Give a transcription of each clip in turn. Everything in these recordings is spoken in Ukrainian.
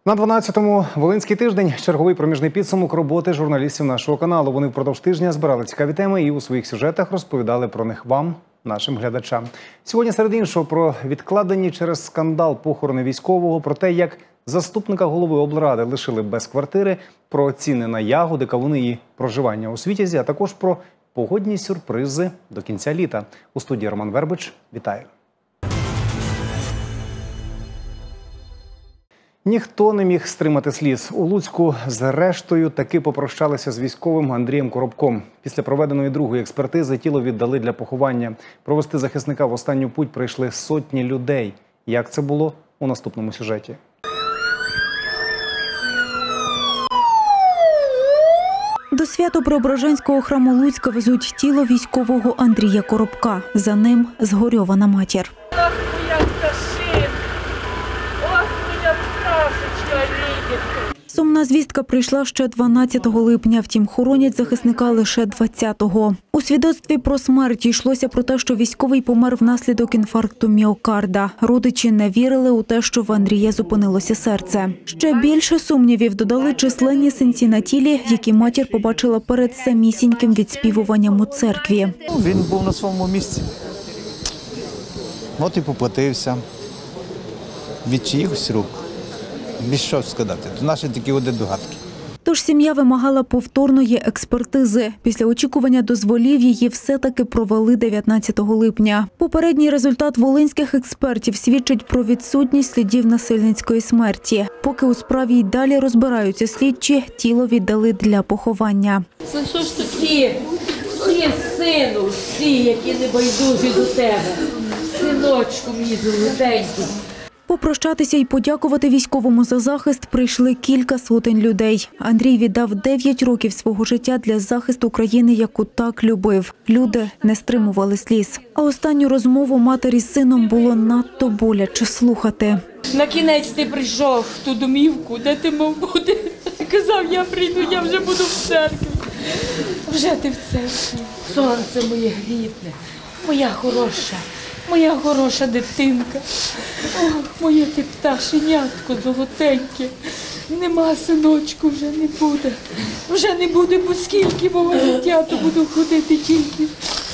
На 12-му Волинський тиждень – черговий проміжний підсумок роботи журналістів нашого каналу. Вони впродовж тижня збирали цікаві теми і у своїх сюжетах розповідали про них вам, нашим глядачам. Сьогодні, серед іншого, про відкладені через скандал похорони військового, про те, як заступника голови облради лишили без квартири, про ціни на ягоди, кавуни і проживання у Світязі, а також про погодні сюрпризи до кінця літа. У студії Роман Вербич. Вітаю! Ніхто не міг стримати сліз. У Луцьку зрештою таки попрощалися з військовим Андрієм Коробком. Після проведеної другої експертизи тіло віддали для поховання. Провести захисника в останню путь прийшли сотні людей. Як це було – у наступному сюжеті. До Свято-Преображенського храму Луцька везуть тіло військового Андрія Коробка. За ним згорьована матір. Сумна звістка прийшла ще 12 липня, втім хоронять захисника лише 20-го. У свідоцтві про смерть йшлося про те, що військовий помер внаслідок інфаркту міокарда. Родичі не вірили у те, що в Андрія зупинилося серце. Ще більше сумнівів додали численні синці на тілі, які матір побачила перед самісіньким відспівуванням у церкві. Він був на своєму місці. От і поплатився від чиїхось рук. Без що сказати. То наші такі догадки. Тож сім'я вимагала повторної експертизи. Після очікування дозволів її все-таки провели 19 липня. Попередній результат волинських експертів свідчить про відсутність слідів насильницької смерті. Поки у справі й далі розбираються слідчі, тіло віддали для поховання. Це що ж такі? Всі, сину, всі, які не байдужі до тебе. Синочку мій золотенький. Попрощатися і подякувати військовому за захист прийшли кілька сотень людей. Андрій віддав 9 років свого життя для захисту країни, яку так любив. Люди не стримували сліз. А останню розмову матері з сином було надто боляче слухати. На кінець ти прийшов в ту домівку, де ти мав бути. Казав, я прийду, я вже буду в церкві. Вже ти в церкві. Сонце моє рідне, моя хороша дитинка. О, моє ти пташенятко золотеньке. Нема, синочку, вже не буде. Вже не буде, бо скільки мого життя, то буду ходити тільки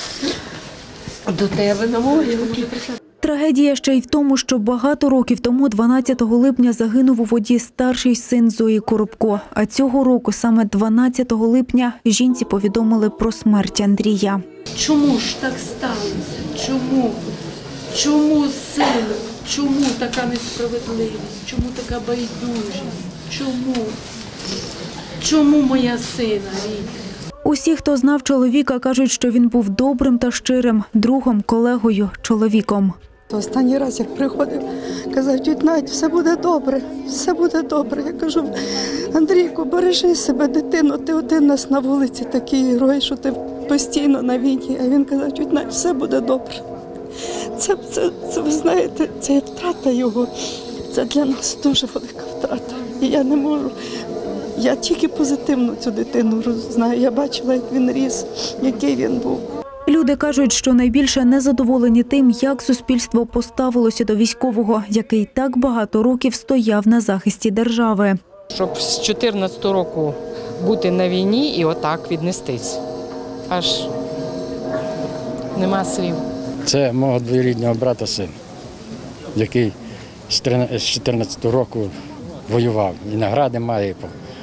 до тебе на могилки. Трагедія ще й в тому, що багато років тому, 12 липня, загинув у воді старший син Зої Коробко. А цього року, саме 12 липня, жінці повідомили про смерть Андрія. Чому ж так сталося? Чому? Чому, сину? Чому така несправедливість? Чому така байдужість? Чому? Чому моя сина рідна? Усі, хто знав чоловіка, кажуть, що він був добрим та щирим, другом, колегою, чоловіком. Останній раз, як приходив, казав, тють Надь, все буде добре, все буде добре. Я кажу, Андрійку, бережи себе, дитино, ти один нас на вулиці такий герой, що ти постійно на війні. А він казав, тють Надь, все буде добре. Це, ви знаєте, це є втрата його, це для нас дуже велика втрата. І я не можу, я тільки позитивно цю дитину знаю, я бачила, як він ріс, який він був. Люди кажуть, що найбільше незадоволені тим, як суспільство поставилося до військового, який так багато років стояв на захисті держави. Щоб з 14 року бути на війні і отак віднестись. Аж нема слів. Це мого двоюрідного брата син, який з 14 року воював. І награди має,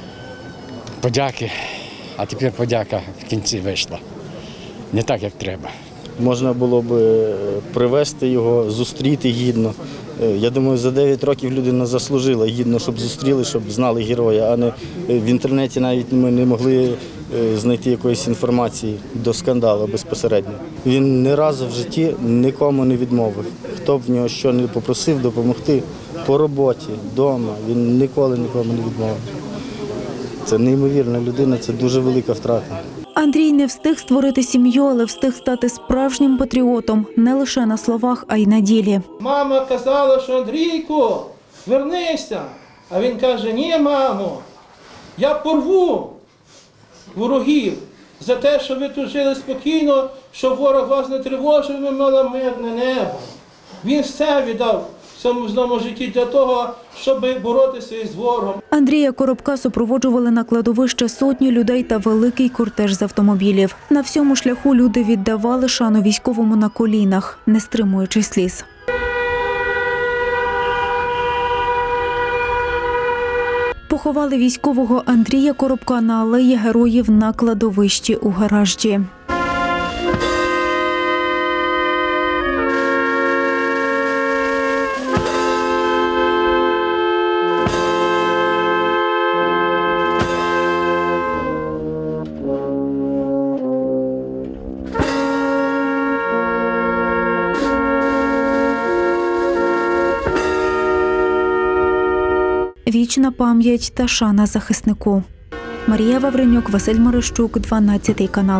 подяки, а тепер подяка в кінці вийшла. Не так, як треба. Можна було б привезти його, зустріти гідно. Я думаю, за 9 років людина заслужила гідно, щоб зустріли, щоб знали героя, а не в інтернеті навіть ми не могли знайти якоїсь інформації до скандалу безпосередньо. Він ні разу в житті нікому не відмовив. Хто б в нього що не попросив допомогти по роботі, вдома, він ніколи нікому не відмовив. Це неймовірна людина, це дуже велика втрата. Андрій не встиг створити сім'ю, але встиг стати справжнім патріотом не лише на словах, а й на ділі. Мама казала, що Андрійко, вернися. А він каже, ні, мамо, я порву ворогів за те, що ви тут жили спокійно, щоб ворог вас не тривожив, ви мали мирне небо. Він все віддав в цьому земному житті для того, щоб боротися із ворогом. Андрія Коробка супроводжували на кладовище сотні людей та великий кортеж з автомобілів. На всьому шляху люди віддавали шану військовому на колінах, не стримуючи сліз. Поховали військового Андрія Коробка на алеї Героїв на кладовищі у Гаражді. Вічна пам'ять та шана захиснику. Марія Вавренюк, Василь Марищук, 12 канал.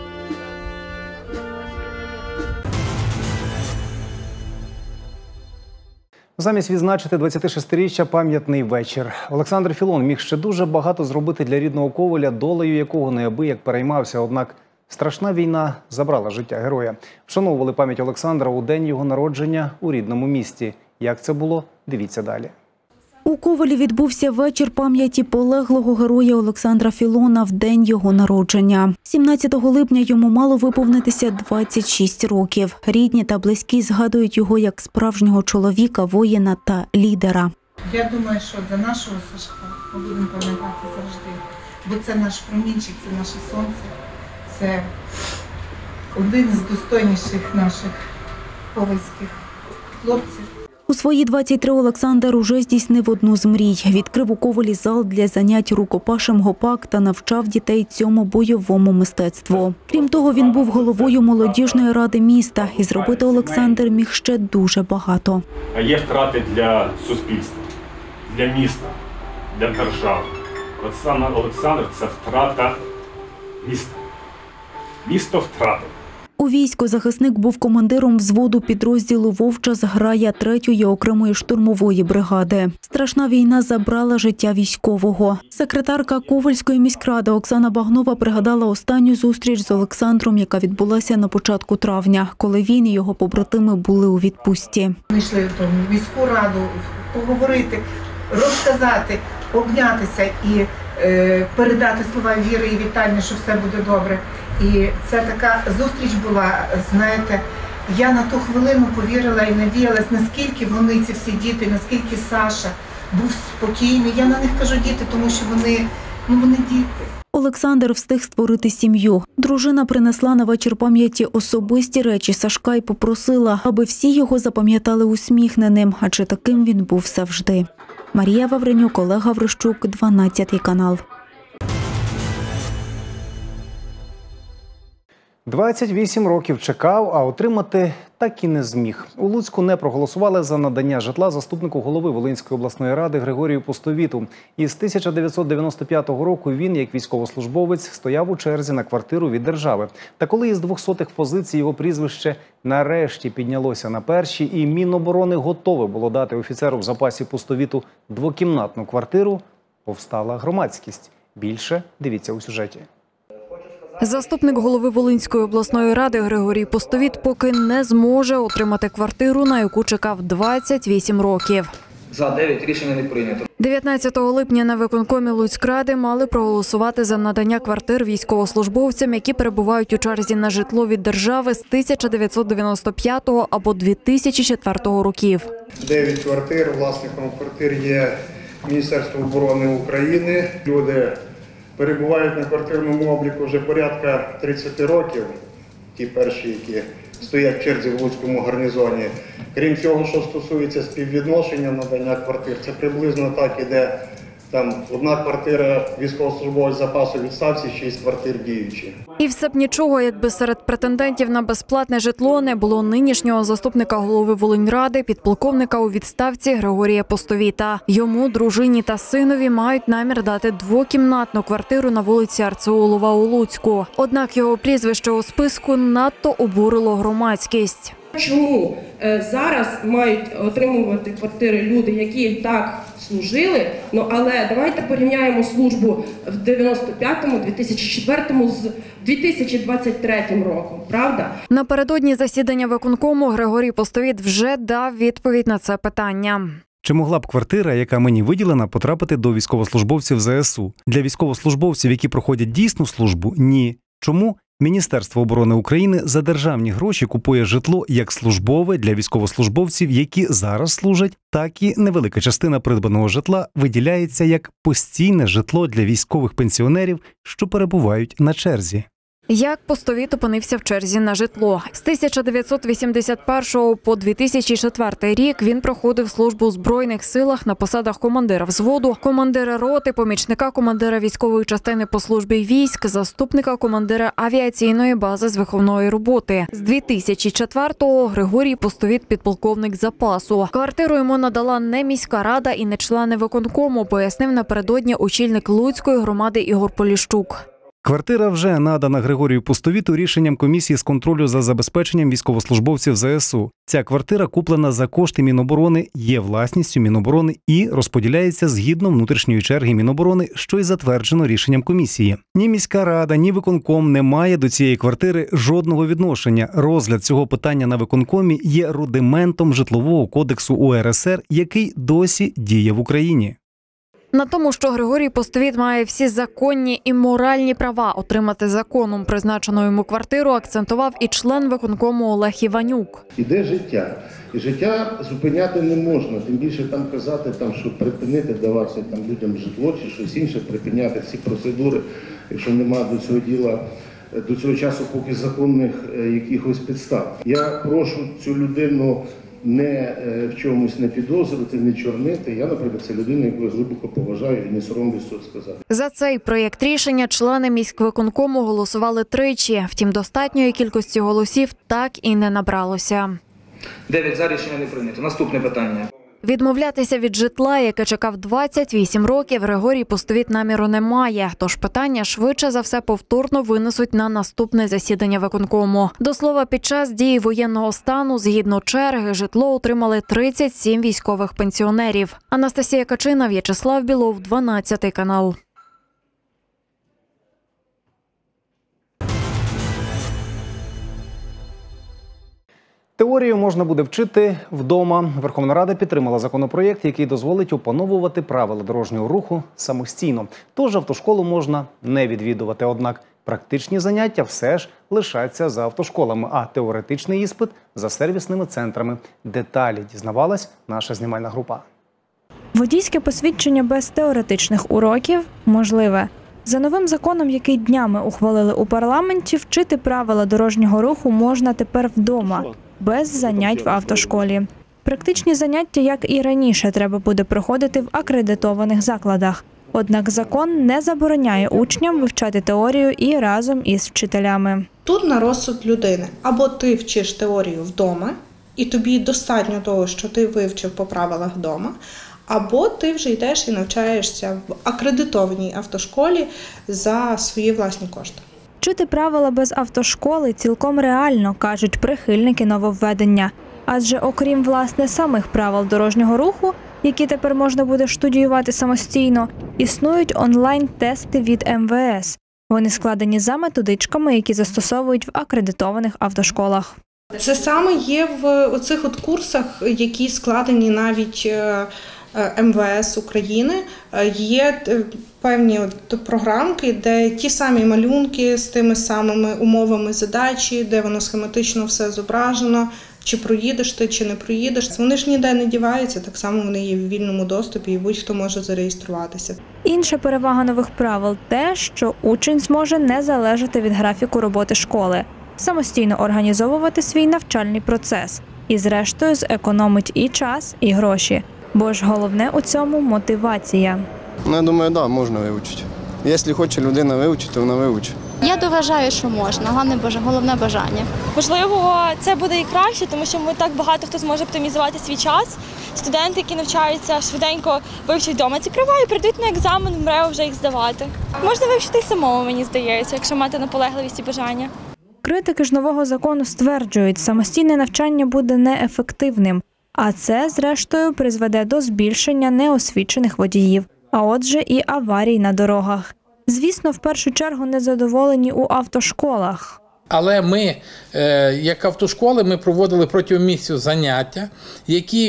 Замість відзначити 26-річчя пам'ятний вечір. Олександр Філон міг ще дуже багато зробити для рідного Ковеля, долею якого неабияк переймався. Однак страшна війна забрала життя героя. Вшановували пам'ять Олександра у день його народження у рідному місті. Як це було? Дивіться далі. У Ковелі відбувся вечір пам'яті полеглого героя Олександра Філона в день його народження. 17 липня йому мало виповнитися 26 років. Рідні та близькі згадують його як справжнього чоловіка, воїна та лідера. Я думаю, що за нашого Сашка ми будемо пам'ятати завжди. Бо це наш промінчик, це наше сонце, це один з достойніших наших ковальських хлопців. У свої 23 Олександр уже здійснив одну з мрій. Відкрив у Ковелі зал для занять рукопашем гопак та навчав дітей цьому бойовому мистецтву. Крім того, він був головою молодіжної ради міста. І зробити Олександр міг ще дуже багато. А є втрати для суспільства, для міста, для держави. Олександр – це втрата міста. Місто втратив. У війську захисник був командиром взводу підрозділу «Вовча зграя» 3-ї окремої штурмової бригади. Страшна війна забрала життя військового. Секретарка Ковельської міськради Оксана Багнова пригадала останню зустріч з Олександром, яка відбулася на початку травня, коли він і його побратими були у відпустці. Ми йшли в міську раду поговорити, розказати, обнятися і передати слова віри і вітання, що все буде добре. І це така зустріч була, знаєте, я на ту хвилину повірила і надіялась, наскільки вони, ці всі діти, наскільки Саша був спокійний. Я на них кажу діти, тому що вони діти. Олександр встиг створити сім'ю. Дружина принесла на вечір пам'яті особисті речі Сашка і попросила, аби всі його запам'ятали усміхненим, адже таким він був завжди. Марія Вавренюк, Олег Гаврищук, 12 канал. 28 років чекав, а отримати так і не зміг. У Луцьку не проголосували за надання житла заступнику голови Волинської обласної ради Григорію Пустовіту. Із 1995 року він, як військовослужбовець, стояв у черзі на квартиру від держави. Та коли із 200-х позицій його прізвище нарешті піднялося на перші, і Міноборони готове було дати офіцеру в запасі Пустовіту двокімнатну квартиру, повстала громадськість. Більше дивіться у сюжеті. Заступник голови Волинської обласної ради Григорій Пустовіт поки не зможе отримати квартиру, на яку чекав 28 років. За 9 рішення не прийнято. 19 липня на виконкомі Луцькради мали проголосувати за надання квартир військовослужбовцям, які перебувають у черзі на житло від держави з 1995 або 2004 років. 9 квартир, власником квартир є Міністерство оборони України. Люди перебувають на квартирному обліку вже порядка 30 років, ті перші, які стоять в черзі в Луцькому гарнізоні. Крім цього, що стосується співвідношення надання квартир, це приблизно так іде. Там одна квартира військовослужбовець запасу відставці, 6 квартир діючі. І все б нічого, якби серед претендентів на безплатне житло не було нинішнього заступника голови Волиньради, підполковника у відставці Григорія Пустовіта. Йому, дружині та синові мають намір дати двокімнатну квартиру на вулиці Арцеулова у Луцьку. Однак його прізвище у списку надто обурило громадськість. Чому зараз мають отримувати квартири люди, які так служили, але давайте порівняємо службу в 95-му, 2004-му з 2023 роком, правда? Напередодні засідання виконкому Григорій Постовіт вже дав відповідь на це питання. Чи могла б квартира, яка мені виділена, потрапити до військовослужбовців ЗСУ? Для військовослужбовців, які проходять дійсну службу – ні. Чому? Міністерство оборони України за державні гроші купує житло як службове для військовослужбовців, які зараз служать, так і невелика частина придбаного житла виділяється як постійне житло для військових пенсіонерів, що перебувають на черзі. Як Постовіт опинився в черзі на житло? З 1981 по 2004 рік він проходив службу у Збройних силах на посадах командира взводу, командира роти, помічника командира військової частини по службі військ, заступника командира авіаційної бази з виховної роботи. З 2004-го Григорій Постовіт – підполковник запасу. Квартиру йому надала не міська рада і не члени виконкому, пояснив напередодні очільник Луцької громади Ігор Поліщук. Квартира вже надана Григорію Постовіту рішенням комісії з контролю за забезпеченням військовослужбовців ЗСУ. Ця квартира куплена за кошти Міноборони, є власністю Міноборони і розподіляється згідно внутрішньої черги Міноборони, що й затверджено рішенням комісії. Ні міська рада, ні виконком не має до цієї квартири жодного відношення. Розгляд цього питання на виконкомі є рудиментом житлового кодексу УРСР, який досі діє в Україні. На тому, що Григорій Постовіт має всі законні і моральні права отримати законом призначену йому квартиру, акцентував і член виконкому Олег Іванюк. Іде життя. І життя зупиняти не можна. Тим більше там казати, що припинити давати людям житло чи щось інше, припиняти всі процедури, якщо немає до цього діла, до цього часу поки законних якихось підстав. Я прошу цю людину не в чомусь не підозрювати, не чорнити. Я, наприклад, це людина, яку я глибоко поважаю і не соромлюсь цього сказати. За цей проєкт рішення члени міськвиконкому голосували тричі. Втім, достатньої кількості голосів так і не набралося. 9 за, рішення не прийнято. Наступне питання. Відмовлятися від житла, яке чекав 28 років, Григорій Постовіт наміру не має. Тож питання швидше за все повторно винесуть на наступне засідання виконкому. До слова, під час дії воєнного стану, згідно черги, житло отримали 37 військових пенсіонерів. Анастасія Качина, В'ячеслав Білов, 12 канал. Теорію можна буде вчити вдома. Верховна Рада підтримала законопроєкт, який дозволить опановувати правила дорожнього руху самостійно. Тож автошколу можна не відвідувати. Однак практичні заняття все ж лишаться за автошколами, а теоретичний іспит – за сервісними центрами. Деталі дізнавалась наша знімальна група. Водійське посвідчення без теоретичних уроків можливе. За новим законом, який днями ухвалили у парламенті, вчити правила дорожнього руху можна тепер вдома, без занять в автошколі. Практичні заняття, як і раніше, треба буде проходити в акредитованих закладах. Однак закон не забороняє учням вивчати теорію і разом із вчителями. Тут на розсуд людини. Або ти вчиш теорію вдома, і тобі достатньо того, що ти вивчив по правилах вдома, або ти вже йдеш і навчаєшся в акредитованій автошколі за свої власні кошти. Вчити правила без автошколи цілком реально, кажуть прихильники нововведення. Адже окрім, власне, самих правил дорожнього руху, які тепер можна буде студіювати самостійно, існують онлайн-тести від МВС. Вони складені за методичками, які застосовують в акредитованих автошколах. Це саме є в оцих курсах, які складені навіть МВС України. Є певні програмки, де ті самі малюнки з тими самими умовами задачі, де воно схематично все зображено, чи проїдеш ти, чи не проїдеш. Вони ж ніде не діваються, так само вони є в вільному доступі і будь-хто може зареєструватися. Інша перевага нових правил – те, що учень зможе не залежати від графіку роботи школи, самостійно організовувати свій навчальний процес і, зрештою, зекономить і час, і гроші. Бо ж головне у цьому – мотивація. Я думаю, так, можна вивчити. Якщо хоче людина вивчити, то вона вивчить. Я вважаю, що можна. Головне бажання. Можливо, це буде і краще, тому що так багато хто зможе оптимізувати свій час. Студенти, які навчаються, швиденько вивчать вдома ці права і прийдуть на екзамен в МРЕО вже їх здавати. Можна вивчити й самому, мені здається, якщо мати наполегливість і бажання. Критики ж нового закону стверджують, самостійне навчання буде неефективним, а це, зрештою, призведе до збільшення неосвічених водіїв, а отже і аварій на дорогах. Звісно, в першу чергу незадоволені у автошколах. Але ми, як автошколи, ми проводили протягом місяця заняття, які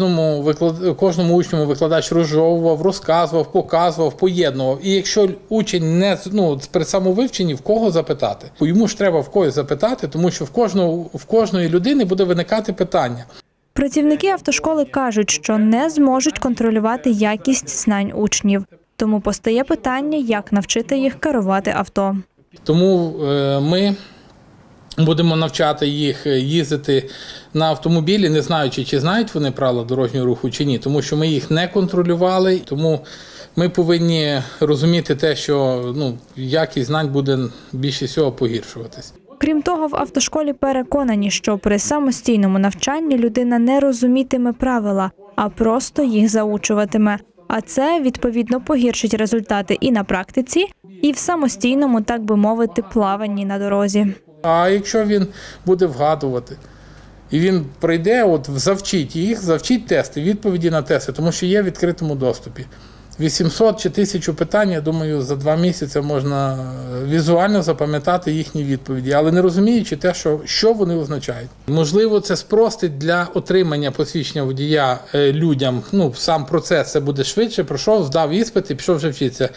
кожному учню викладач розжовував, розказував, показував, поєднував. І якщо учень не при самовивченні, в кого запитати? Йому ж треба в когось запитати, тому що в кожної людини буде виникати питання. Працівники автошколи кажуть, що не зможуть контролювати якість знань учнів. Тому постає питання, як навчити їх керувати авто. Тому ми будемо навчати їх їздити на автомобілі, не знаючи, чи знають вони правила дорожнього руху чи ні, тому що ми їх не контролювали, тому ми повинні розуміти те, що якість знань буде більше всього погіршуватись. Крім того, в автошколі переконані, що при самостійному навчанні людина не розумітиме правила, а просто їх заучуватиме. А це, відповідно, погіршить результати і на практиці, і в самостійному, так би мовити, плаванні на дорозі. А якщо він буде вгадувати, і він прийде, завчить тести, відповіді на тести, тому що є в відкритому доступі. 800 чи 1000 питань, я думаю, за 2 місяці можна візуально запам'ятати їхні відповіді, але не розуміючи те, що вони означають. Можливо, це спростить для отримання посвідчення водія людям. Сам процес це буде швидше, пройшов, здав іспит і пішов вже вчитися.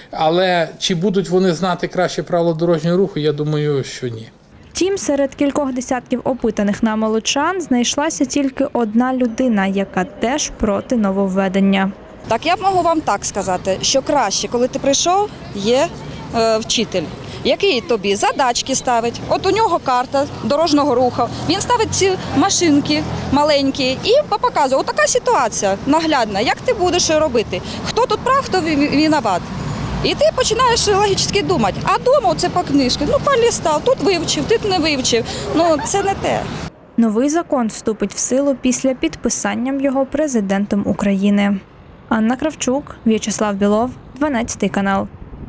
Але чи будуть вони знати краще правила дорожнього руху, я думаю, що ні. Втім, серед кількох десятків опитаних нами лучан знайшлася тільки одна людина, яка теж проти нововведення. Так, я можу вам так сказати, що краще, коли ти прийшов, є вчитель, який тобі задачки ставить. От у нього карта дорожнього руху, він ставить ці машинки маленькі і показує, отака ситуація наглядна, як ти будеш робити, хто тут прав, хто винуват. І ти починаєш логічно думати, а вдома це по книжці, полістав, тут вивчив, тут не вивчив, це не те. Новий закон вступить в силу після підписання його президентом України. Анна Кравчук, В'ячеслав Білов, 12 канал.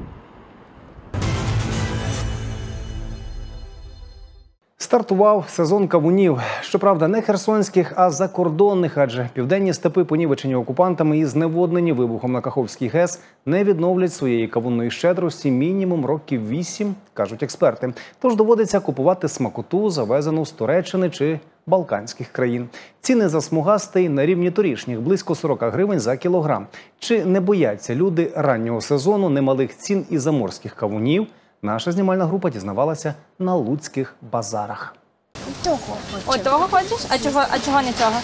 Стартував сезон кавунів. Щоправда, не херсонських, а закордонних, адже південні степи, понівечені окупантами і зневоднені вибухом на Каховській ГЕС, не відновлять своєї кавунної щедрості мінімум років 8, кажуть експерти. Тож доводиться купувати смакоту, завезену з Туреччини чи балканських країн. Ціни за смугастий на рівні торішніх – близько 40 гривень за кілограм. Чи не бояться люди раннього сезону немалих цін і заморських кавунів? Наша знімальна група дізнавалася на луцьких базарах. Того хочеш? А чого не цього?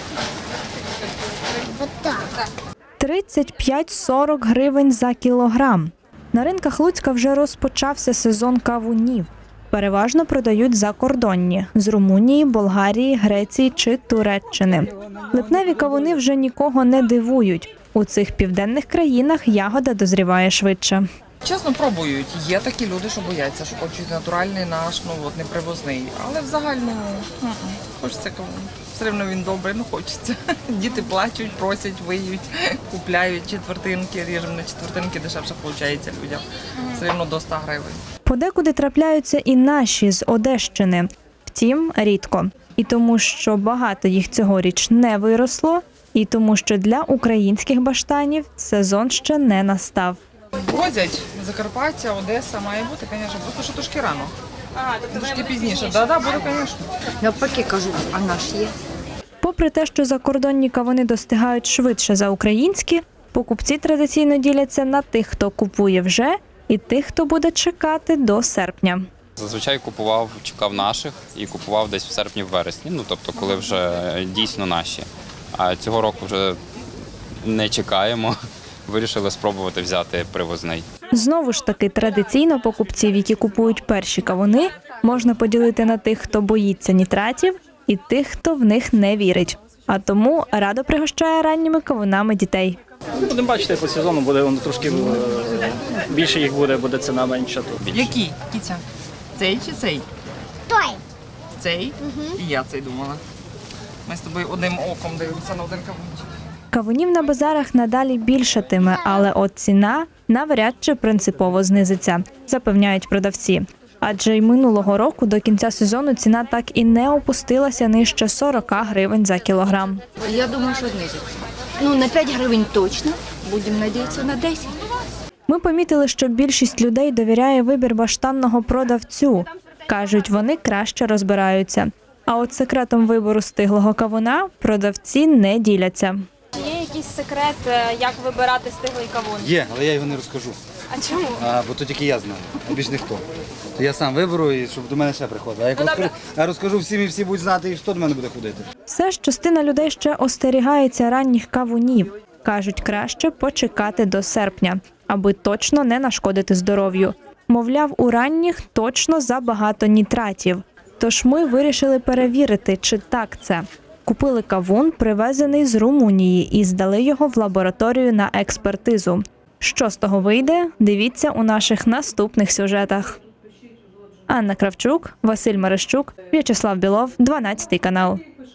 35-40 гривень за кілограм. На ринках Луцька вже розпочався сезон кавунів. Переважно продають закордонні – з Румунії, Болгарії, Греції чи Туреччини. Липневі кавуни вже нікого не дивують. У цих південних країнах ягода дозріває швидше. Чесно, пробують. Є такі люди, що бояться, що хочуть натуральний наш, не привозний. Але в загальному хочеться кавун. Все одно він добрий, хочеться. Діти плачуть, просять, виють, купляють четвертинки, ріжемо на четвертинки, дешевше виходить людям. Все одно до 100 гривень. Подекуди трапляються і наші з Одещини. Втім, рідко. І тому, що багато їх цьогоріч не виросло, і тому, що для українських баштанів сезон ще не настав. Возять Закарпаття, Одеса має бути, звісно, просто що трошки рано. Трошки пізніше. Так, буде, звісно. Навпаки, кажу, а наш є. Попри те, що закордонні кавуни достигають швидше за українські, покупці традиційно діляться на тих, хто купує вже, і тих, хто буде чекати до серпня. Зазвичай чекав наших і купував десь в серпні-вересні, тобто коли вже дійсно наші. А цього року вже не чекаємо. Вирішили спробувати взяти привозний. Знову ж таки, традиційно покупців, які купують перші кавуни, можна поділити на тих, хто боїться нітратів, і тих, хто в них не вірить. А тому радо пригощає ранніми кавунами дітей. Будемо бачити, по сезону буде трошки більше їх буде ціна менша. Які? Кіця? Цей чи цей? Той. Цей? І я цей думала. Ми з тобою одним оком дивимося на один кавунчик. Кавунів на базарах надалі більшатиме, але от ціна навряд чи принципово знизиться, запевняють продавці. Адже й минулого року до кінця сезону ціна так і не опустилася нижче 40 гривень за кілограм. Я думаю, що знизиться. Ну, на 5 гривень точно. Будемо надіятися на 10. Ми помітили, що більшість людей довіряє вибір баштанного продавцю. Кажуть, вони краще розбираються. А от секретом вибору стиглого кавуна продавці не діляться. Чи є якийсь секрет, як вибирати стиглий кавун? Є, але я його не розкажу. А чому? Бо то тільки я знаю, а більш ніхто. То я сам виберу, і щоб до мене ще приходили. А як розкажу всім, і всі будуть знати, і хто до мене буде ходити. Все ж частина людей ще остерігається ранніх кавунів. Кажуть, краще почекати до серпня, аби точно не нашкодити здоров'ю. Мовляв, у ранніх точно забагато нітратів. Тож ми вирішили перевірити, чи так це. Купили кавун, привезений з Румунії, і здали його в лабораторію на експертизу. Що з того вийде, дивіться у наших наступних сюжетах. Анна Кравчук, Василь Мерещук, В'ячеслав Білов, 12 канал.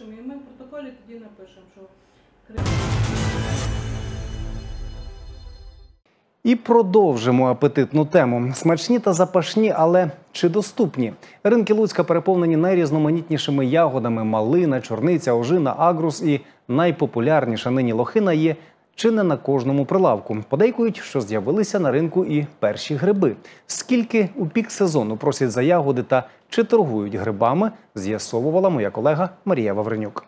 І продовжимо апетитну тему. Смачні та запашні, але чи доступні? Ринки Луцька переповнені найрізноманітнішими ягодами. Малина, чорниця, ожина, агрус і найпопулярніша нині лохина є чи не на кожному прилавку. Подейкують, що з'явилися на ринку і перші гриби. Скільки у пік сезону просять за ягоди та чи торгують грибами, з'ясовувала моя колега Марія Вавренюк.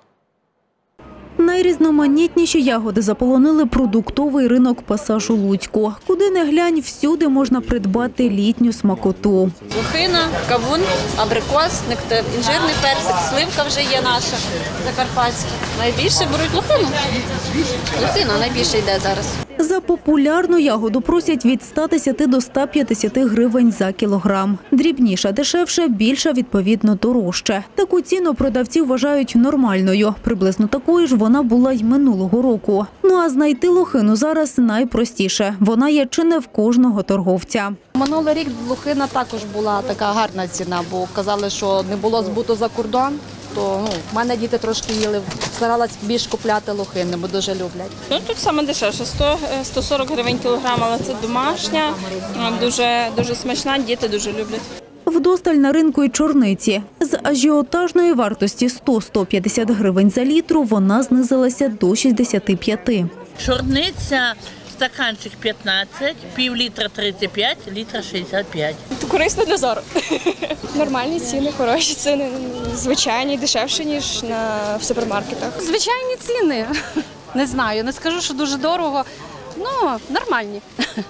Найрізноманітніші ягоди заполонили продуктовий ринок Пасаж у Луцьку. Куди не глянь, всюди можна придбати літню смакоту. Лохина, кавун, абрикос, інжирний персик, сливка вже є наша закарпатська. Найбільше беруть лохину. Лохина найбільше йде зараз. За популярну ягоду просять від 110 до 150 гривень за кілограм. Дрібніша дешевше, більша відповідно дорожче. Таку ціну продавці вважають нормальною. Приблизно такою ж вона була й минулого року. Ну а знайти лохину зараз найпростіше. Вона є чи не в кожного торговця. Минулий рік лохина також була така гарна ціна, бо казали, що не було збуту за кордон. То в мене діти трошки їли, старалась більш купляти лохини, бо дуже люблять. Тут саме дешевше, 140 гривень кілограм, але це домашня, дуже смачна, діти дуже люблять. Вдосталь на ринку і чорниці. З ажіотажної вартості 100-150 гривень за літру вона знизилася до 65. Чорниця стаканчик 15, пів літра 35, літра 65. Корисно для зору. Нормальні ціни, хороші ціни, звичайні, дешевші, ніж в супермаркетах. Звичайні ціни. Не знаю, не скажу, що дуже дорого, нормальні.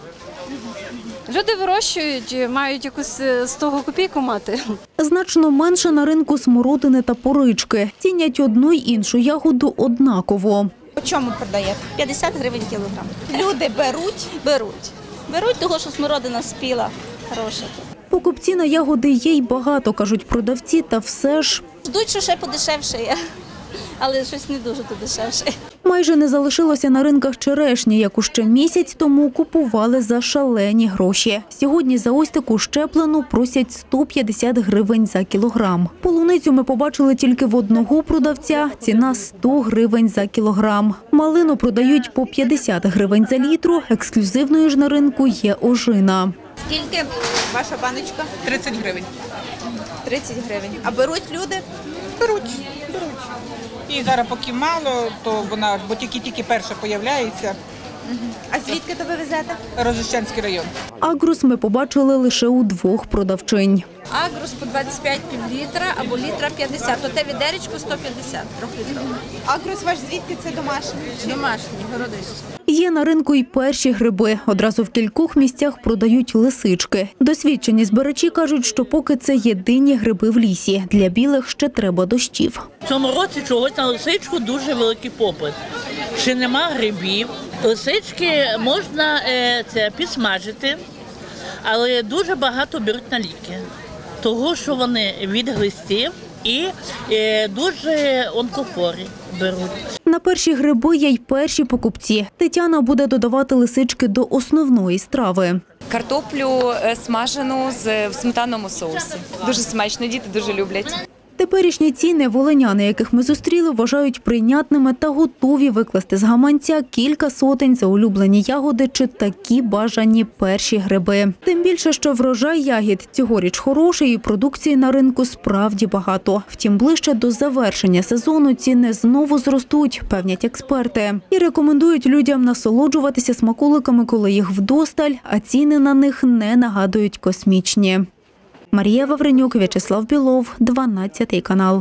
Люди вирощують, мають якусь з того копійку мати. Значно менше на ринку смородини та порички. Цінять одну й іншу ягоду однаково. По чому продаєте? 50 гривень кілограм. Люди беруть, того, що смородина спіла, хороша. Покупці на ягоди є й багато, кажуть продавці, та все ж... Ждуть, що ще подешевше є, але щось не дуже дешевше. Майже не залишилося на ринках черешні, яку ще місяць тому купували за шалені гроші. Сьогодні за ось таку щеплену просять 150 гривень за кілограм. Полуницю ми побачили тільки в одного продавця, ціна 100 гривень за кілограм. Малину продають по 50 гривень за літру, ексклюзивною ж на ринку є ожина. Скільки ваша баночка? 30 гривень. 30 гривень. А беруть люди? Беруть. І зараз поки мало, то вона, бо тільки перша появляється. А звідки то ви везете? Рожищенський район. Агрус ми побачили лише у двох продавчинь. Агрус по 25 півлітра або літра 50. Оте відеречко 150 трьохлітрове. Агрус ваш звідки? Це домашній? Домашній, городище. Є на ринку й перші гриби. Одразу в кількох місцях продають лисички. Досвідчені збирачі кажуть, що поки це єдині гриби в лісі. Для білих ще треба дощів. В цьому році чогось на лисичку дуже великий попит. Ще нема грибів. Лисички можна підсмажити, але дуже багато беруть на ліки. Того, що вони від глистів і дуже онкохворі беруть. На перші гриби є й перші покупці. Тетяна буде додавати лисички до основної страви. Картоплю смажену в сметанному соусі. Дуже смачно, діти дуже люблять. Теперішні ціни волиняни, яких ми зустріли, вважають прийнятними та готові викласти з гаманця кілька сотень за улюблені ягоди чи такі бажані перші гриби. Тим більше, що врожай ягід цьогоріч хороший і продукції на ринку справді багато. Втім, ближче до завершення сезону ціни знову зростуть, певнять експерти. І рекомендують людям насолоджуватися смаколиками, коли їх вдосталь, а ціни на них не нагадують космічні. Марія Вавренюк, В'ячеслав Білов, 12 канал.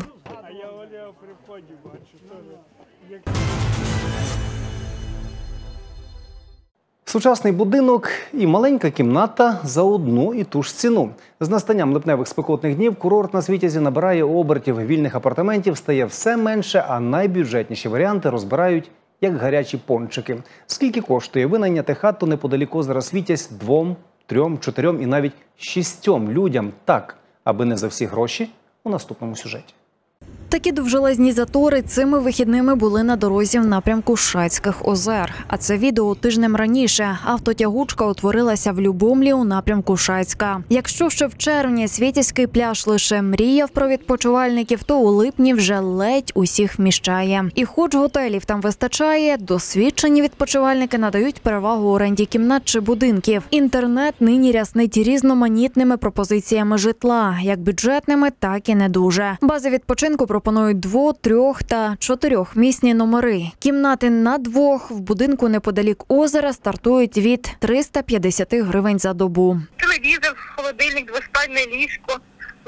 Сучасний будинок і маленька кімната за одну і ту ж ціну. З настанням липневих спекотних днів курорт на Світязі набирає обертів. Вільних апартаментів стає все менше, а найбюджетніші варіанти розбирають як гарячі пончики. Скільки коштує винайняти хату неподалік озера Світязь 2, 3, 4 і навіть 6 людям так, аби не за всі гроші, у наступному сюжеті. Такі довжелезні затори цими вихідними були на дорозі в напрямку Шацьких озер. А це відео тижнем раніше. Автотягучка утворилася в Любомлі у напрямку Шацька. Якщо ще в червні Світязький пляж лише мріяв про відпочивальників, то у липні вже ледь усіх вміщає. І хоч готелів там вистачає, досвідчені відпочивальники надають перевагу оренді кімнат чи будинків. Інтернет нині ряснить різноманітними пропозиціями житла, як бюджетними, так і не дуже. Бази відпочинку пропонують 2, 3 та 4-місні номери. Кімнати на 2 в будинку неподалік озера стартують від 350 гривень за добу. Телевізор, холодильник, двоспальне ліжко,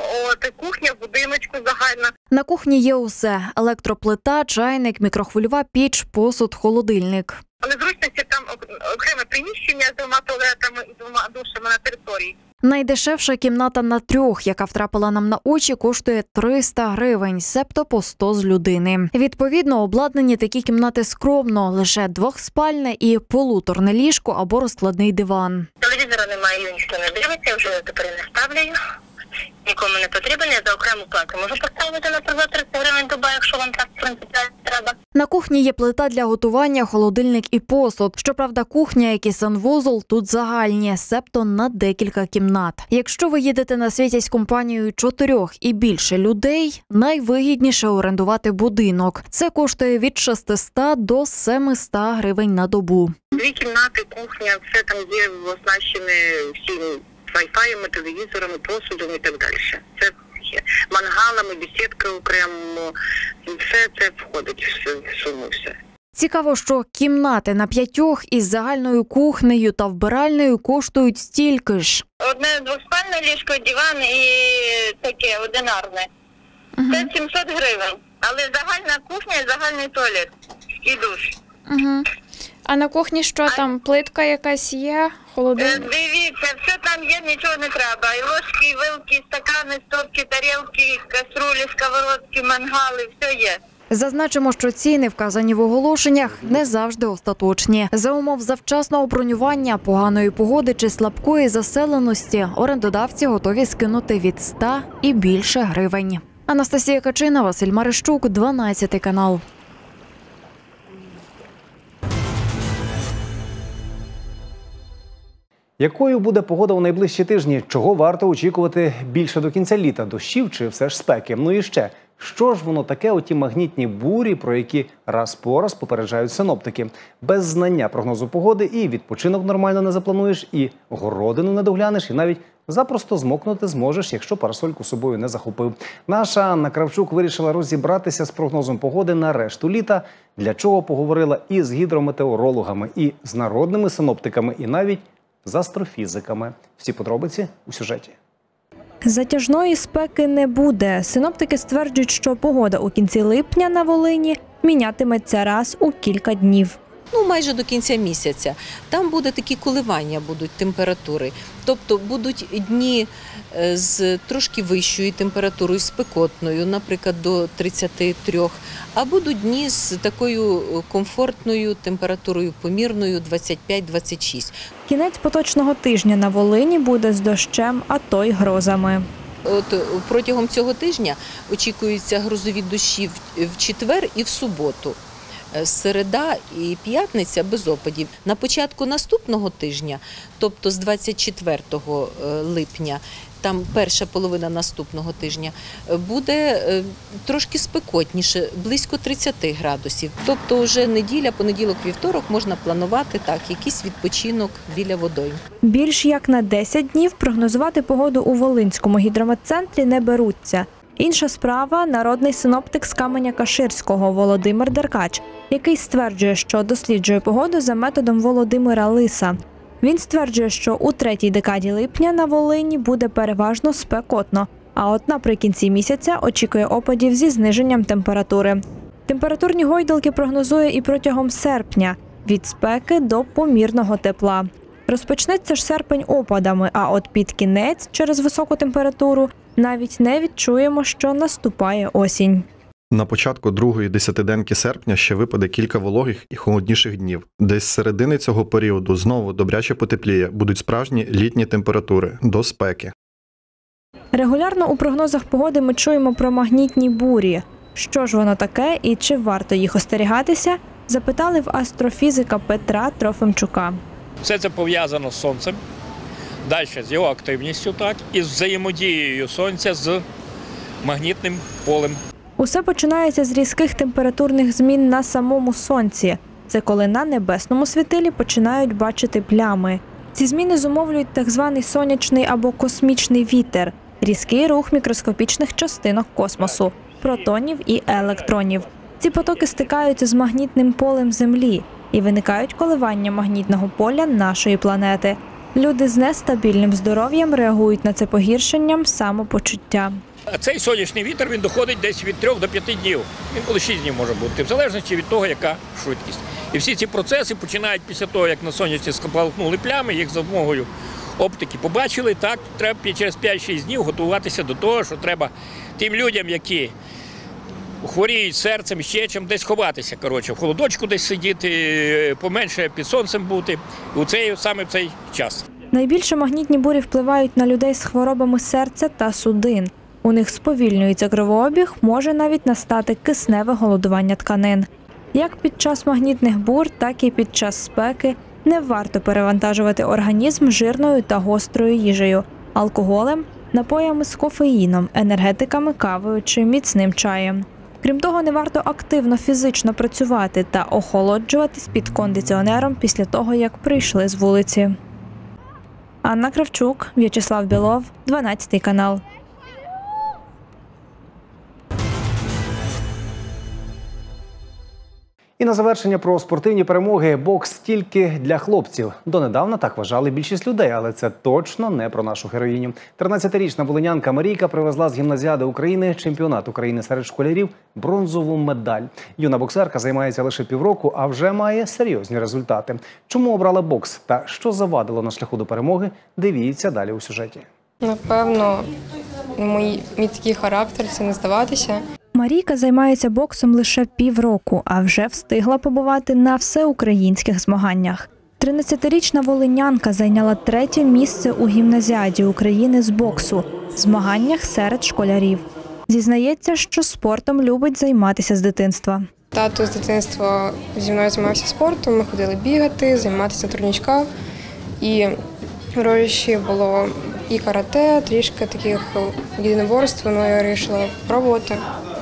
кухня в будиночку загальна. На кухні є усе – електроплита, чайник, мікрохвильова піч, посуд, холодильник. Але зручності там окреме приміщення з 2 туалетами і 2 душами на території. Найдешевша кімната на 3, яка втрапила нам на очі, коштує 300 гривень, себто по 100 з людини. Відповідно, обладнані такі кімнати скромно, лише 2-спальне і полуторне ліжко або розкладний диван. Телевізора немає, ніхто не дивиться, вже тепер не ставлю. Нікому не потрібен, я за окрему плату можу поставити, наприклад, 30 гривень доба, якщо вам так принципіально треба. На кухні є плита для готування, холодильник і посуд. Щоправда, кухня, як і санвузол, тут загальні, себто на декілька кімнат. Якщо ви їдете на Світязь з компанією 4 і більше людей, найвигідніше орендувати будинок. Це коштує від 600 до 700 гривень на добу. 2 кімнати, кухня, все там є оснащені всім вайфаєм, телевізорами, посудом і так далі. Це є мангалами, бесідка окремо, все це входить в суму все. Цікаво, що кімнати на 5 із загальною кухнею та вбиральнею коштують стільки ж. Одне 2-спальне ліжко, диван і таке одинарне. Це 700 гривень, але загальна кухня і загальний туалет і душ. А на кухні що там, плитка якась є, холодильник? Дивіться, все там є, нічого не треба. І ложки, і вилки, стакани, стопки, тарілки, каструлі, сковородки, мангали, все є. Зазначимо, що ціни, вказані в оголошеннях, не завжди остаточні. За умов завчасного бронювання, поганої погоди чи слабкої заселеності орендодавці готові скинути від 100 і більше гривень. Анастасія Качина, Василь Марищук, 12 канал. Якою буде погода у найближчі тижні? Чого варто очікувати більше до кінця літа? Дощів чи все ж спеки? Ну і ще, що ж воно таке, оті магнітні бурі, про які раз по раз попереджають синоптики? Без знання прогнозу погоди і відпочинок нормально не заплануєш, і городину не доглянеш, і навіть запросто змокнути зможеш, якщо парасольку з собою не захопив. Наша Анна Кравчук вирішила розібратися з прогнозом погоди на решту літа, для чого поговорила і з гідрометеорологами, і з народними синоптиками, і навіть з астрофізиками. Всі подробиці у сюжеті. Затяжної спеки не буде. Синоптики стверджують, що погода у кінці липня на Волині мінятиметься раз у кілька днів. Майже до кінця місяця. Там буде такі коливання, будуть температури. Тобто будуть дні з трошки вищою температурою, спекотною, наприклад, до 33, а будуть дні з такою комфортною температурою помірною 25-26. Кінець поточного тижня на Волині буде з дощем, а то й грозами. Протягом цього тижня очікуються грозові дощі в четвер і в суботу. Середа і п'ятниця без опадів. На початку наступного тижня, тобто з 24 липня, там перша половина наступного тижня, буде трошки спекотніше, близько 30 градусів. Тобто вже неділя, понеділок, вівторок можна планувати так, якийсь відпочинок біля водойм. Більш як на 10 днів прогнозувати погоду у Волинському гідрометцентрі не беруться. Інша справа – народний синоптик з Каменя-Каширського Володимир Деркач, який стверджує, що досліджує погоду за методом Володимира Лиса. Він стверджує, що у третій декаді липня на Волині буде переважно спекотно, а от наприкінці місяця очікує опадів зі зниженням температури. Температурні гойдалки прогнозує і протягом серпня – від спеки до помірного тепла. Розпочнеться ж серпень опадами, а от під кінець, через високу температуру, навіть не відчуємо, що наступає осінь. На початку другої десятиденки серпня ще випаде кілька вологих і холодніших днів. Десь з середини цього періоду знову добряче потепліє, будуть справжні літні температури, до спеки. Регулярно у прогнозах погоди ми чуємо про магнітні бурі. Що ж воно таке і чи варто їх остерігатися, запитали в астрофізика Петра Трофимчука. Все це пов'язано з Сонцем, далі з його активністю, так, і з взаємодією Сонця з магнітним полем. Усе починається з різких температурних змін на самому Сонці. Це коли на небесному світилі починають бачити плями. Ці зміни зумовлюють так званий сонячний або космічний вітер – різкий рух мікроскопічних частинок космосу – протонів і електронів. Ці потоки стикаються з магнітним полем Землі і виникають коливання магнітного поля нашої планети. Люди з нестабільним здоров'ям реагують на це погіршенням самопочуття. Цей сонячний вітер, він доходить десь від 3 до 5 днів. Він коли 6 днів може бути, в залежності від того, яка швидкість. І всі ці процеси починають після того, як на сонячці спалахнули плями, їх за допомогою оптики побачили, так, треба через 5-6 днів готуватися до того, що треба тим людям, які хворіють серцем, ще чим, десь ховатися, коротше, в холодочку десь сидіти, поменше під сонцем бути, саме в цей час. Найбільше магнітні бурі впливають на людей з хворобами серця та судин. У них сповільнюється кровообіг, може навіть настати кисневе голодування тканин. Як під час магнітних бур, так і під час спеки не варто перевантажувати організм жирною та гострою їжею, алкоголем, напоями з кофеїном, енергетиками, кавою чи міцним чаєм. Крім того, не варто активно фізично працювати та охолоджуватись під кондиціонером після того, як прийшли з вулиці. Анна Кравчук, В'ячеслав Білов, 12 канал. І на завершення про спортивні перемоги. Бокс тільки для хлопців. Донедавна так вважали більшість людей, але це точно не про нашу героїню. 13-річна волинянка Марійка привезла з гімназіади України чемпіонат України серед школярів бронзову медаль. Юна боксерка займається лише півроку, а вже має серйозні результати. Чому обрала бокс та що завадило на шляху до перемоги, дивіться далі у сюжеті. Напевно, мій такий характер – це не здаватися. Марійка займається боксом лише півроку, а вже встигла побувати на всеукраїнських змаганнях. 13-річна волинянка зайняла 3-те місце у гімназіаді України з боксу – змаганнях серед школярів. Зізнається, що спортом любить займатися з дитинства. Тато з дитинства зі мною займався спортом, ми ходили бігати, займатися на турнічках. І в родичі було і карате, трішки таких єдиноборств, але я вирішила спробувати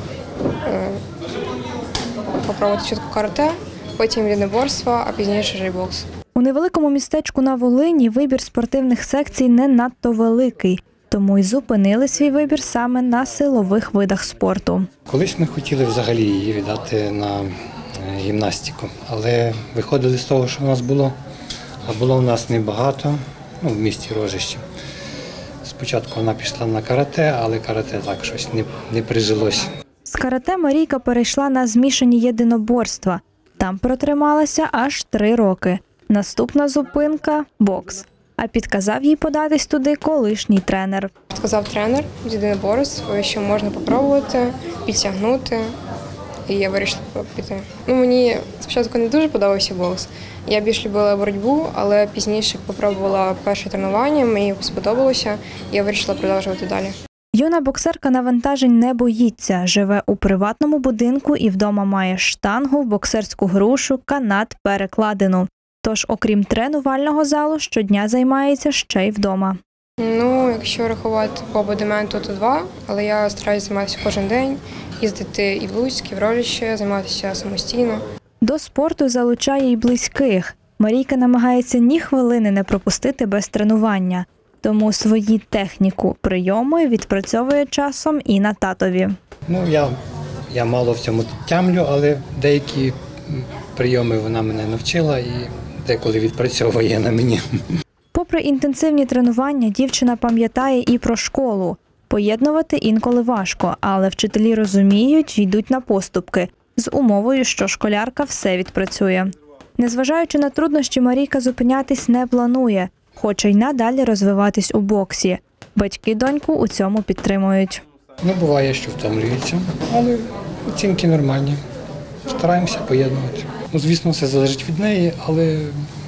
спочатку карате, потім єдиноборство, а пізніше вже бокс. У невеликому містечку на Волині вибір спортивних секцій не надто великий, тому й зупинили свій вибір саме на силових видах спорту. Колись ми хотіли взагалі її віддати на гімнастику, але виходили з того, що в нас було, а було в нас небагато, в місті Рожище. Спочатку вона пішла на карате, але карате так щось не прижилось. З карате Марійка перейшла на змішані єдиноборства. Там протрималася аж 3 роки. Наступна зупинка – бокс. А підказав їй податись туди колишній тренер. Підказав тренер з єдиноборств, що можна спробувати, підтягнути. І я вирішила піти. Мені спочатку не дуже подобався бокс. Я більш любила боротьбу, але пізніше спробувала перше тренування, мені сподобалося, і я вирішила продовжувати далі. Юна боксерка навантажень не боїться, живе у приватному будинку і вдома має штангу, боксерську грушу, канат, перекладину. Тож, окрім тренувального залу, щодня займається ще й вдома. Ну, якщо рахувати по абонементу, то 2, але я стараюся займатися кожен день, їздити і в Луцьк, і в Рожище, займатися самостійно. До спорту залучає й близьких. Марійка намагається ні хвилини не пропустити без тренування. Тому свої техніку прийоми відпрацьовує часом і на татові. Ну, я мало в цьому тямлю, але деякі прийоми вона мене навчила і деколи відпрацьовує на мені. Попри інтенсивні тренування, дівчина пам'ятає і про школу. Поєднувати інколи важко, але вчителі розуміють й йдуть на поступки, з умовою, що школярка все відпрацює. Незважаючи на труднощі, Марійка зупинятись не планує, хоче й надалі розвиватись у боксі. Батьки доньку у цьому підтримують. Ну, буває, що втомлюється, але оцінки нормальні. Стараємося поєднувати. Ну, звісно, все залежить від неї, але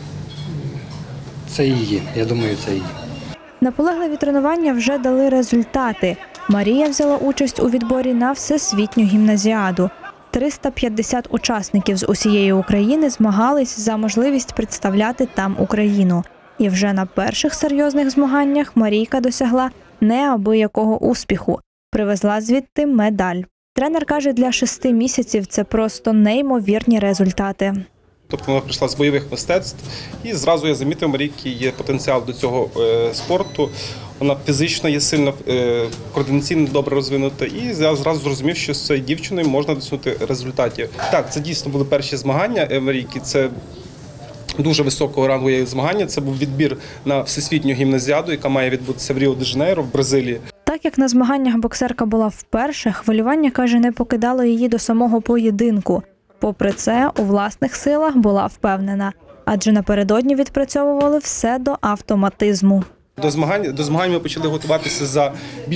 це її. Я думаю, це її. Наполегливі тренування вже дали результати. Марія взяла участь у відборі на всесвітню гімназіаду. 350 учасників з усієї України змагались за можливість представляти там Україну. І вже на перших серйозних змаганнях Марійка досягла неабиякого успіху. Привезла звідти медаль. Тренер каже, для 6 місяців це просто неймовірні результати. Тобто вона прийшла з бойових мистецтв і зразу я замітив, Марійки є потенціал до цього спорту. Вона фізично є сильно, координаційно добре розвинута і я зразу зрозумів, що з цією дівчиною можна досягнути результатів. Так, це дійсно були перші змагання Марійки, це дуже високого рангу змагання, це був відбір на всесвітню гімназіаду, яка має відбутися в Ріо-де-Жанейро в Бразилії. Так як на змаганнях боксерка була вперше, хвилювання, каже, не покидало її до самого поєдинку. Попри це, у власних силах була впевнена, адже напередодні відпрацьовували все до автоматизму. До змагань ми почали готуватися за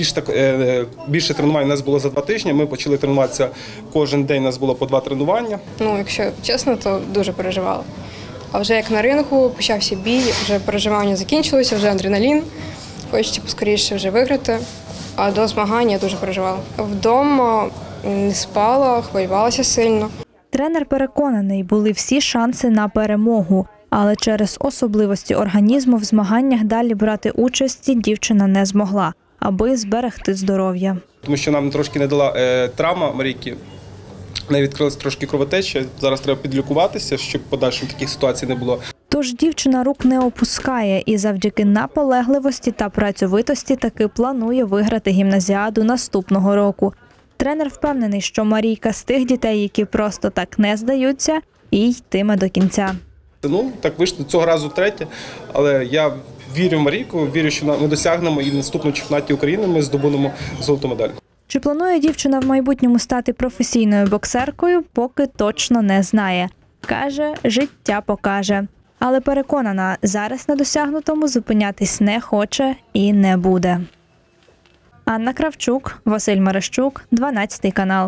більше тренувань. У нас було за 2 тижні, ми почали тренуватися кожен день, у нас було по 2 тренування. Ну, якщо чесно, то дуже переживала. А вже як на рингу почався бій, вже переживання закінчилося, вже адреналін, хочеться поскоріше вже виграти. А до змагань я дуже переживала. Вдома не спала, хвилювалася сильно. Тренер переконаний, були всі шанси на перемогу. Але через особливості організму в змаганнях далі брати участі дівчина не змогла, аби зберегти здоров'я. Тому що нам трошки не дала травма Марійки, не відкрилась трошки кровотеча. Зараз треба підлікуватися, щоб подальшим таких ситуацій не було. Тож дівчина рук не опускає і завдяки наполегливості та працьовитості таки планує виграти гімназіаду наступного року. Тренер впевнений, що Марійка з тих дітей, які просто так не здаються, і йтиме до кінця. Ну, так вийшло цього разу 3-те, але я вірю в Марійку, вірю, що ми досягнемо і в наступному чемпіонаті України ми здобудемо золоту медаль. Чи планує дівчина в майбутньому стати професійною боксеркою, поки точно не знає. Каже, життя покаже. Але переконана, зараз на досягнутому зупинятись не хоче і не буде. Анна Кравчук, Василь Мерещук, 12 канал.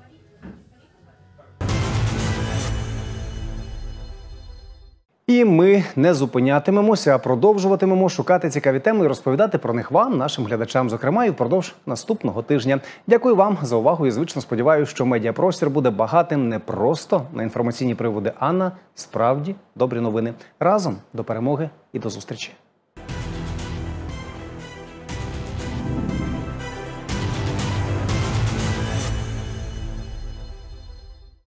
І ми не зупинятимемося, а продовжуватимемо шукати цікаві теми і розповідати про них вам, нашим глядачам, зокрема, і впродовж наступного тижня. Дякую вам за увагу і звично сподіваюся, що медіапростір буде багатим не просто на інформаційні приводи, а на справді добрі новини. Разом до перемоги і до зустрічі.